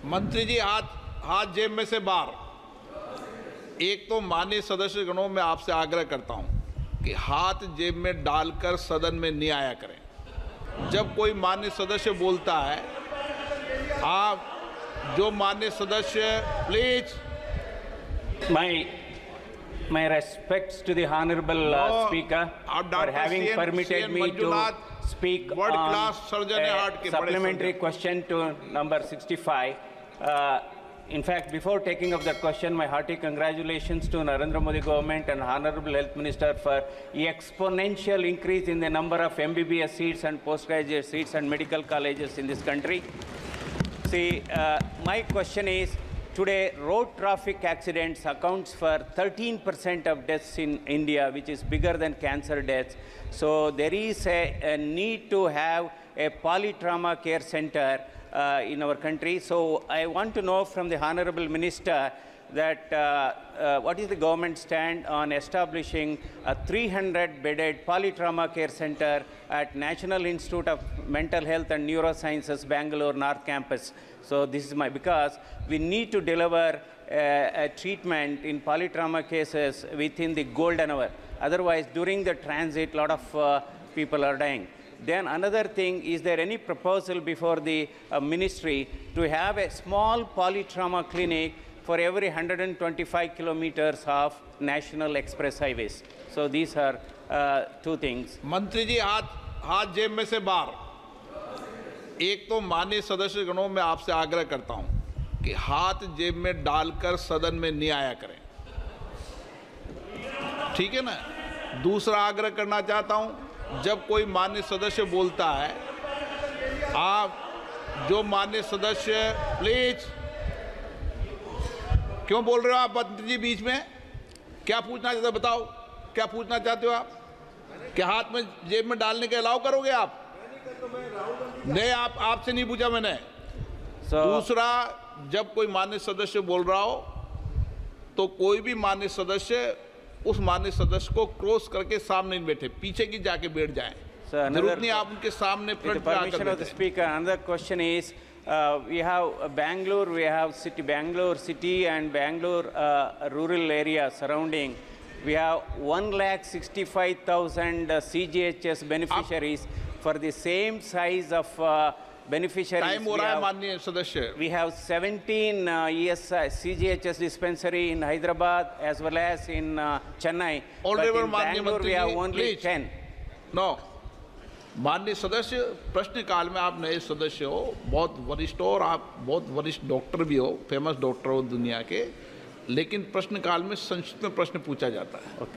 मंत्री जी हाथ हाथ जेब में से बाहर। एक तो माननीय सदस्य गणों में आपसे आग्रह करता हूं कि हाथ जेब में डालकर सदन में नहीं आया करें। जब कोई माननीय सदस्य बोलता है, आप जो माननीय सदस्य please. My respects to the honorable speaker for having permitted me to speak on a supplementary question to number 65. In fact, before taking up that question, my hearty congratulations to Narendra Modi government and Honorable Health Minister for the exponential increase in the number of MBBS seats and postgraduate seats and medical colleges in this country. See, my question is, today, road traffic accidents accounts for 13% of deaths in India, which is bigger than cancer deaths. So there is a need to have a polytrauma care center in our country. So I want to know from the Honorable Minister that what is the government stand on establishing a 300-bedded polytrauma care center at National Institute of Mental Health and Neurosciences, Bangalore North Campus. So this is because we need to deliver a treatment in polytrauma cases within the golden hour. Otherwise, during the transit, a lot of people are dying. Then another thing, is there any proposal before the ministry to have a small polytrauma clinic for every 125 kilometers of national express highways? So these are two things. मंत्री जी हाथ जेब में से बाहर। एक तो माननीय सदस्य गणों में आपसे आग्रह करता हूं कि हाथ जेब में डालकर सदन में नहीं आया करें, ठीक है ना। दूसरा आग्रह करना चाहता हूं, जब कोई माननीय सदस्य बोलता है, आप जो माननीय सदस्य प्लीज। क्यों बोल रहे हो आप मंत्री जी बीच में? क्या पूछना चाहते हो बताओ, क्या पूछना चाहते हो आप? क्या हाथ में जेब में डालने के अलाउ करोगे आप? नहीं, आपसे नहीं पूछा मैंने। दूसरा, जब कोई माननीय सदस्य बोल रहा हो तो कोई भी माननीय सदस्य उस माननीय सदस्य को क्रॉस करके सामने नहीं बैठे, पीछे की जाके बैठ जाएं। जरूरत नहीं आप उनके सामने फ्रंट पे आकर बैठे। Speaker, another question is, we have Bangalore, we have Bangalore city and Bangalore rural area surrounding. We have 1,65,000 CGHS beneficiaries. For the same size of beneficiaries, time हो रहा है माननीय सदस्य। We have 17 CGHS dispensary in Hyderabad as well as in Chennai. But in Bangalore we have only 10. No. माननीय सदस्य, प्रश्नकाल में आप नए सदस्य हो, बहुत वरिष्ठ हो और आप बहुत वरिष्ठ डॉक्टर भी हो, फेमस डॉक्टर हो दुनिया के, लेकिन प्रश्नकाल में संक्षिप्त में प्रश्न पूछा जाता है।